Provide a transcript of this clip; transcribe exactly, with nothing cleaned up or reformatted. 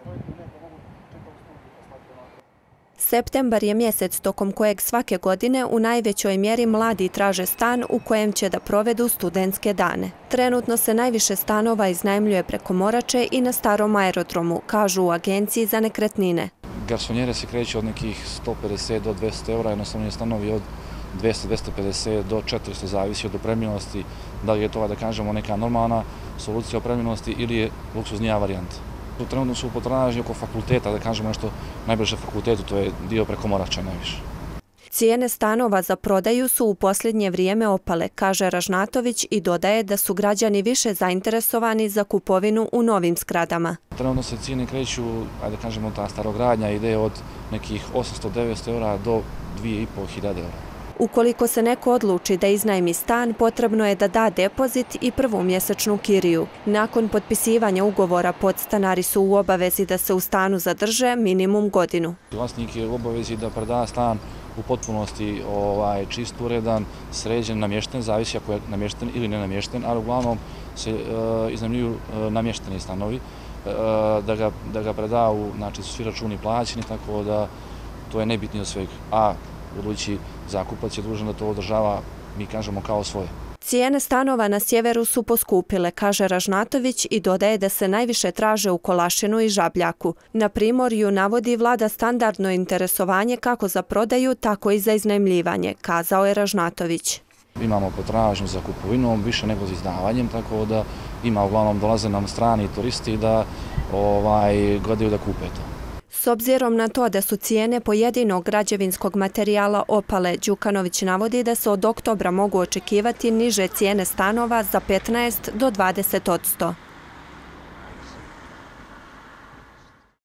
Septembar je mjesec tokom kojeg svake godine u najvećoj mjeri mladi traže stan u kojem će da provedu studentske dane. Trenutno se najviše stanova iznajmljuje preko Morače i na starom aerodromu, kažu u Agenciji za nekretnine. Garsonjere se kreću od nekih sto pedeset do dvesta eura, jednostavno je stanovi od dvesta do dvesta pedeset do četiristo, zavisi od opremljenosti, da li je to, da kažemo, neka normalna solucija opremljenosti ili je luksuznija varijanta. Trenutno su u potražnji oko fakulteta, da kažemo nešto najbliže fakultetu, to je dio preko Morača najviše. Cijene stanova za prodaju su u posljednje vrijeme opale, kaže Ražnatović i dodaje da su građani više zainteresovani za kupovinu u novim zgradama. Trenutno se cijene kreću, ajde kažemo, ta starogradnja ide od nekih osamsto do devetsto eura do dvije i po hiljade eura. Ukoliko se neko odluči da iznajmi stan, potrebno je da da depozit i prvu mjesečnu kiriju. Nakon potpisivanja ugovora podstanari su u obavezi da se u stanu zadrže minimum godinu. Vlasnik je u obavezi da preda stan u potpunosti čist, uredan, sređen, namješten, zavisi ako je namješten ili ne namješten, ali uglavnom se iznajmljuju namješteni stanovi, da ga preda, znači su svi računi plaćeni, tako da to je nebitnije od svega. A budući zakupac je dužan da to održava, mi kažemo, kao svoje. Cijene stanova na sjeveru su poskupile, kaže Ražnatović i dodaje da se najviše traže u Kolašinu i Žabljaku. Na Primorju navodi vlada standardno interesovanje kako za prodaju, tako i za iznajmljivanje, kazao je Ražnatović. Imamo potražnju za kupovinom, više nego za izdavanjem, tako da ima, uglavnom dolaze nam strani turisti da gledaju da kupe to. S obzirom na to da su cijene pojedinog građevinskog materijala opale, Đukanović navodi da se od oktobra mogu očekivati niže cijene stanova za petnaest do dvadeset posto.